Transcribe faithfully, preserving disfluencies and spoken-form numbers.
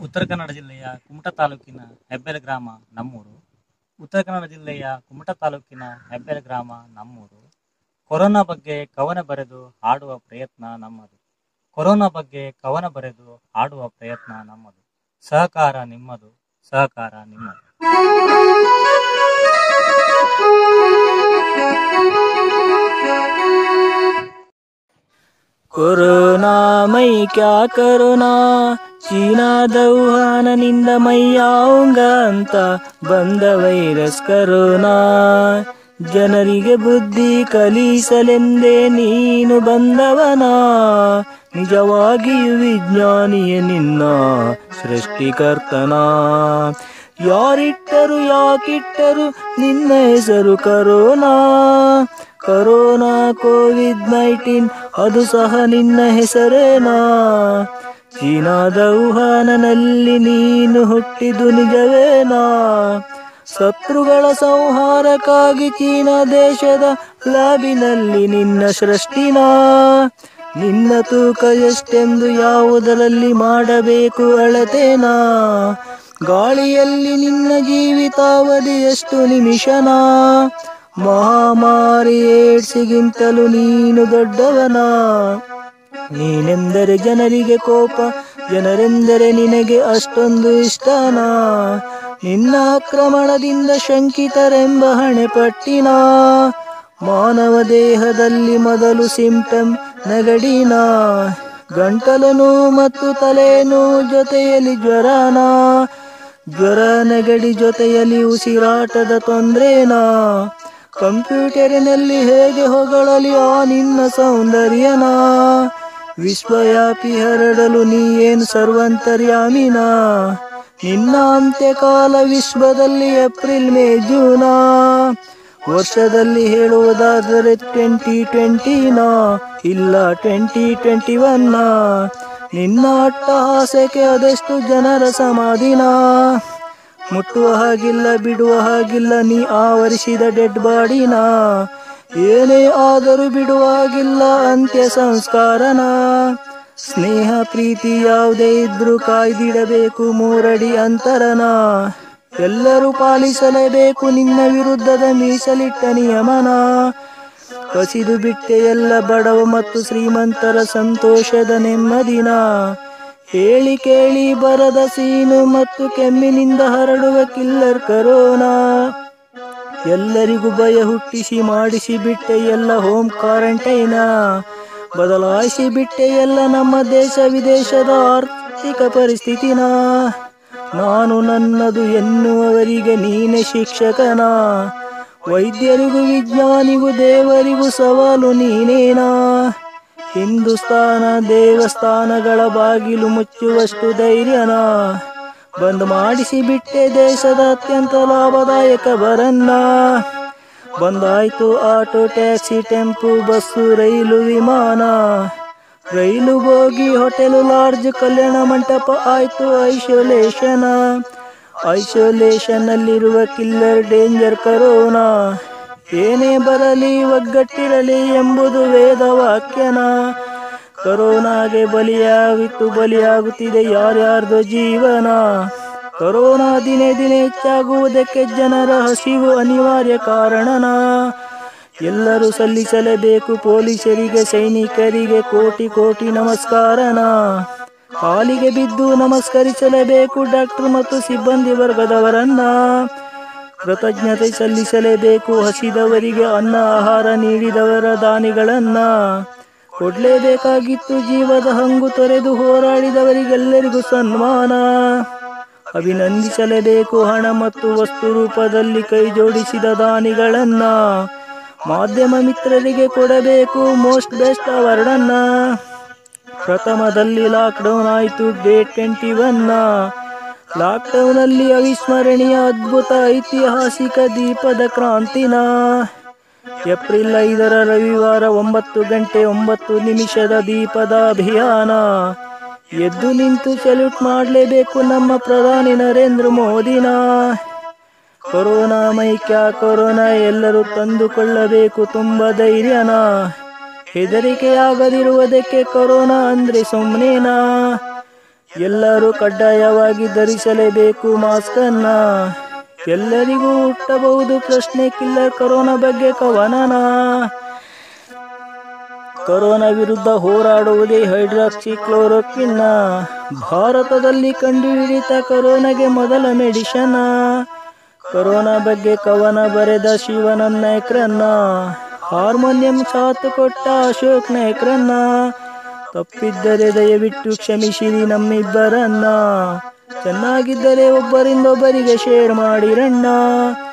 ಉತ್ತರ ಕನ್ನಡ ಜಿಲ್ಲೆಯ ಕುಮಟಾ ತಾಲೂಕಿನ ಹೆಬ್ಬೆಲೆ ಗ್ರಾಮ ನಮ್ಮೂರು. ಉತ್ತರ ಕನ್ನಡ ಜಿಲ್ಲೆಯ ಕುಮಟಾ ತಾಲೂಕಿನ ಹೆಬ್ಬೆಲೆ ಗ್ರಾಮ ನಮ್ಮೂರು. ಕೊರೋನಾ ಬಗ್ಗೆ ಕವನ ಬರೆದು ಹಾಡುವ ಪ್ರಯತ್ನ ನಮ್ಮದು. ಕೊರೋನಾ ಬಗ್ಗೆ ಕವನ ಬರೆದು ಹಾಡುವ ಪ್ರಯತ್ನ ನಮ್ಮದು. ಸಹಕಾರ ನಿಮ್ಮದು, ಸಹಕಾರ ನಿಮ್ಮದು. ಕೊರೋನಾ ಮೈ ಕ್ಯಾ ಕರೋನಾ, ಚೀನಾದ ವುಹಾನನಿಂದ ಮೈಯಾವುಂಗ ಅಂತ ಬಂದ ವೈರಸ್ ಕರೋನಾ. ಜನರಿಗೆ ಬುದ್ಧಿ ಕಲಿಸಲೆಂದೇ ನೀನು ಬಂದವನಾ, ನಿಜವಾಗಿಯೂ ವಿಜ್ಞಾನಿಯೇ ನಿನ್ನ ಸೃಷ್ಟಿಕರ್ತನಾ. ಯಾರಿಟ್ಟರು ಯಾಕಿಟ್ಟರು ನಿನ್ನ ಹೆಸರು ಕರೋನಾ? ಕರೋನಾ ಕೋವಿಡ್ ನೈನ್ಟೀನ್ ಅದು ಸಹ ನಿನ್ನ ಹೆಸರೇನಾ? ಚೀನಾದ ವುಹಾನನಲ್ಲಿ ನೀನು ಹುಟ್ಟಿದು ನಿಜವೇನಾ? ಶತ್ರುಗಳ ಸಂಹಾರಕ್ಕಾಗಿ ಚೀನಾ ದೇಶದ ಲ್ಯಾಬಿನಲ್ಲಿ ನಿನ್ನ ಸೃಷ್ಟಿನಾ? ನಿನ್ನ ತೂಕ ಎಷ್ಟೆಂದು ಯಾವುದರಲ್ಲಿ ಮಾಡಬೇಕು ಅಳತೆನಾ? ಗಾಳಿಯಲ್ಲಿ ನಿನ್ನ ಜೀವಿತಾವಧಿ ಎಷ್ಟು ನಿಮಿಷನಾ? ಮಹಾಮಾರಿ ಏಡ್ಸ್ಗಿಂತಲೂ ನೀನು ದೊಡ್ಡವನಾ? ನೀನೆಂದರೆ ಜನರಿಗೆ ಕೋಪ, ಜನರೆಂದರೆ ನಿನಗೆ ಅಷ್ಟೊಂದು ಇಷ್ಟನಾ? ನಿನ್ನ ಆಕ್ರಮಣದಿಂದ ಶಂಕಿತರೆಂಬ ಹಣೆಪಟ್ಟಿನ ಮಾನವ ದೇಹದಲ್ಲಿ ಮೊದಲು ಸಿಂಪ್ಟಮ್ ನೆಗಡಿನ, ಗಂಟಲು ನೋವು ಮತ್ತು ತಲೆನೋವು ಜೊತೆಯಲ್ಲಿ ಜ್ವರನ, ಜ್ವರ ನೆಗಡಿ ಜೊತೆಯಲ್ಲಿ ಉಸಿರಾಟದ ತೊಂದ್ರೆನಾ? ಕಂಪ್ಯೂಟರಿನಲ್ಲಿ ಹೇಗೆ ಹೊಗಳಲಿ ಆ ನಿನ್ನ ಸೌಂದರ್ಯನಾ? ವಿಶ್ವವ್ಯಾಪಿ ಹರಡಲು ನೀ ಏನು ಸರ್ವಂತರ್ಯಾಮಿನಾ? ನಿನ್ನ ಅಂತ್ಯಕಾಲ ವಿಶ್ವದಲ್ಲಿ ಏಪ್ರಿಲ್ ಮೇ ಜೂನಾ? ವರ್ಷದಲ್ಲಿ ಹೇಳುವುದಾದರೆ ಟ್ವೆಂಟಿ ಟ್ವೆಂಟಿನಾ ಇಲ್ಲ ಟ್ವೆಂಟಿ ಟ್ವೆಂಟಿ ಒನ್ನಾ? ನಿನ್ನ ಅಟ್ಟಹಾಸಕ್ಕೆ ಅದೆಷ್ಟು ಜನರ ಸಮಾಧಿನಾ? ಮುಟ್ಟುವ ಹಾಗಿಲ್ಲ ಬಿಡುವ ಹಾಗಿಲ್ಲ ನೀ ಆವರಿಸಿದ ಡೆಡ್ ಬಾಡಿನಾ? ಏನೇ ಆದರೂ ಬಿಡುವ ಹಾಗಿಲ್ಲ ಅಂತ್ಯ ಸಂಸ್ಕಾರನ. ಸ್ನೇಹ ಪ್ರೀತಿ ಯಾವುದೇ ಇದ್ರೂ ಕಾಯ್ದಿಡಬೇಕು ಮೂರಡಿ ಅಂತರನ. ಎಲ್ಲರೂ ಪಾಲಿಸಲೇಬೇಕು ನಿನ್ನ ವಿರುದ್ಧದ ಮೀಸಲಿಟ್ಟ ನಿಯಮನ. ಕಸಿದು ಬಿಟ್ಟೆ ಎಲ್ಲ ಬಡವ ಮತ್ತು ಶ್ರೀಮಂತರ ಸಂತೋಷದ ನೆಮ್ಮದಿನ. ಹೇಳಿ ಕೇಳಿ ಬರದ ಸೀನು ಮತ್ತು ಕೆಮ್ಮಿನಿಂದ ಹರಡುವ ಕಿಲ್ಲರ್ ಕರೋನಾ. ಎಲ್ಲರಿಗೂ ಭಯ ಹುಟ್ಟಿಸಿ ಮಾಡಿಸಿ ಬಿಟ್ಟೆ ಎಲ್ಲ ಹೋಮ್ ಕ್ವಾರಂಟೈನ. ಬದಲಾಯಿಸಿ ಬಿಟ್ಟೆ ಎಲ್ಲ ನಮ್ಮ ದೇಶ ವಿದೇಶದ ಆರ್ಥಿಕ ಪರಿಸ್ಥಿತಿನ. ನಾನು ನನ್ನದು ಎನ್ನುವವರಿಗೆ ನೀನೆ ಶಿಕ್ಷಕನ. ವೈದ್ಯರಿಗೂ ವಿಜ್ಞಾನಿಗೂ ದೇವರಿಗೂ ಸವಾಲು ನೀನೇನಾ? ಹಿಂದೂಸ್ತಾನ ದೇವಸ್ಥಾನಗಳ ಬಾಗಿಲು ಮುಚ್ಚುವಷ್ಟು ಧೈರ್ಯನಾ? ಬಂದ್ ಮಾಡಿಸಿ ಬಿಟ್ಟೆ ದೇಶದ ಅತ್ಯಂತ ಲಾಭದಾಯಕ ಬರನ್ನ. ಬಂದಾಯ್ತು ಆಟೋ ಟ್ಯಾಕ್ಸಿ ಟೆಂಪು ಬಸ್ಸು ರೈಲು ವಿಮಾನ. ರೈಲು ಬೋಗಿ ಹೋಟೆಲು ಲಾಡ್ಜ್ ಕಲ್ಯಾಣ ಮಂಟಪ ಆಯ್ತು ಐಸೋಲೇಷನ್. ಐಸೋಲೇಷನ್ ನಲ್ಲಿರುವ ಕಿಲ್ಲರ್ ಡೇಂಜರ್ ಕರೋನಾ. ಏನೇ ಬರಲಿ ಒಗ್ಗಟ್ಟಿರಲಿ ಎಂಬುದು ವೇದವಾಕ್ಯನ. ಕರೋನಾಗೆ ಬಲಿಯಾಗಿತ್ತು ಬಲಿಯಾಗುತ್ತಿದೆ ಯಾರ್ಯಾರ್ದು ಜೀವನ. ಕರೋನಾ ದಿನೇ ದಿನೇ ಹೆಚ್ಚಾಗುವುದಕ್ಕೆ ಜನರ ಹಸಿವು ಅನಿವಾರ್ಯ ಕಾರಣನ. ಎಲ್ಲರೂ ಸಲ್ಲಿಸಲೇಬೇಕು ಪೊಲೀಸರಿಗೆ ಸೈನಿಕರಿಗೆ ಕೋಟಿ ಕೋಟಿ ನಮಸ್ಕಾರನ. ಕಾಲಿಗೆ ಬಿದ್ದು ನಮಸ್ಕರಿಸಲೇಬೇಕು ಡಾಕ್ಟರ್ ಮತ್ತು ಸಿಬ್ಬಂದಿ ವರ್ಗದವರನ್ನ. ಕೃತಜ್ಞತೆ ಸಲ್ಲಿಸಲೇಬೇಕು ಹಸಿದವರಿಗೆ ಅನ್ನ ಆಹಾರ ನೀಡಿದವರ ದಾನಿಗಳನ್ನ. ಕೊಡ್ಲೇಬೇಕಾಗಿತ್ತು ಜೀವದ ಹಂಗು ತೊರೆದು ಹೋರಾಡಿದವರಿಗೆಲ್ಲರಿಗೂ ಸನ್ಮಾನ. ಅಭಿನಂದಿಸಲೇಬೇಕು ಹಣ ಮತ್ತು ವಸ್ತು ರೂಪದಲ್ಲಿ ಕೈ ಜೋಡಿಸಿದ ದಾನಿಗಳನ್ನ. ಮಾಧ್ಯಮ ಮಿತ್ರರಿಗೆ ಕೊಡಬೇಕು ಮೋಸ್ಟ್ ಬೆಸ್ಟ್ ಅವಾರ್ಡನ್ನ. ಪ್ರಥಮದಲ್ಲಿ ಲಾಕ್ಡೌನ್ ಆಯಿತು ಡೇ ಟ್ವೆಂಟಿ ಒನ್ನ. ಲಾಕ್ಡೌನ್ ಅಲ್ಲಿ ಅವಿಸ್ಮರಣೀಯ ಅದ್ಭುತ ಐತಿಹಾಸಿಕ ದೀಪದ ಕ್ರಾಂತಿನ. ಏಪ್ರಿಲ್ ಐದರ ರವಿವಾರ ಒಂಬತ್ತು ಗಂಟೆ ಒಂಬತ್ತು ನಿಮಿಷದ ದೀಪದ ಅಭಿಯಾನ. ಎದ್ದು ನಿಂತು ಸೆಲ್ಯೂಟ್ ಮಾಡಲೇಬೇಕು ನಮ್ಮ ಪ್ರಧಾನಿ ನರೇಂದ್ರ ಮೋದಿನ. ಕೊರೋನಾ ಮೈ ಕ್ಯಾ ಕೊರೋನಾ ಎಲ್ಲರೂ ತಂದುಕೊಳ್ಳಬೇಕು ತುಂಬ ಧೈರ್ಯನ. ಹೆದರಿಕೆಯಾಗದಿರುವುದಕ್ಕೆ ಕೊರೋನಾ ಅಂದ್ರೆ ಸುಮ್ಮನೆನಾ? ಎಲ್ಲರೂ ಕಡ್ಡಾಯವಾಗಿ ಧರಿಸಲೇಬೇಕು ಮಾಸ್ಕನ್ನ. ಎಲ್ಲರಿಗೂ ಹುಟ್ಟಬಹುದು ಪ್ರಶ್ನೆ, ಕಿಲ್ಲರ್ ಕೊರೋನಾ ಬಗ್ಗೆ ಕವನನ. ಕೊರೋನಾ ವಿರುದ್ಧ ಹೋರಾಡುವುದೇ ಹೈಡ್ರಾಕ್ಸಿ ಕ್ಲೋರೋಕ್ವಿನ್ನ. ಭಾರತದಲ್ಲಿ ಕಂಡುಹಿಡಿತ ಕೊರೋನಾಗೆ ಮೊದಲ ಮೆಡಿಷನ್. ಕೊರೋನಾ ಬಗ್ಗೆ ಕವನ ಬರೆದ ಶಿವನನ್ ನಾಯ್ಕರನ್ನ. ಹಾರ್ಮೋನಿಯಂ ಸಾಥ್ ಕೊಟ್ಟ ಅಶೋಕ್ ನಾಯ್ಕರನ್ನ. ತಪ್ಪಿದ್ದರೆ ದಯವಿಟ್ಟು ಕ್ಷಮಿಸಿರಿ ನಮ್ಮಿಬ್ಬರನ್ನ. ಚೆನ್ನಾಗಿದ್ದರೆ ಒಬ್ಬರಿಂದೊಬ್ಬರಿಗೆ ಶೇರ್ ಮಾಡಿರಣ್ಣ.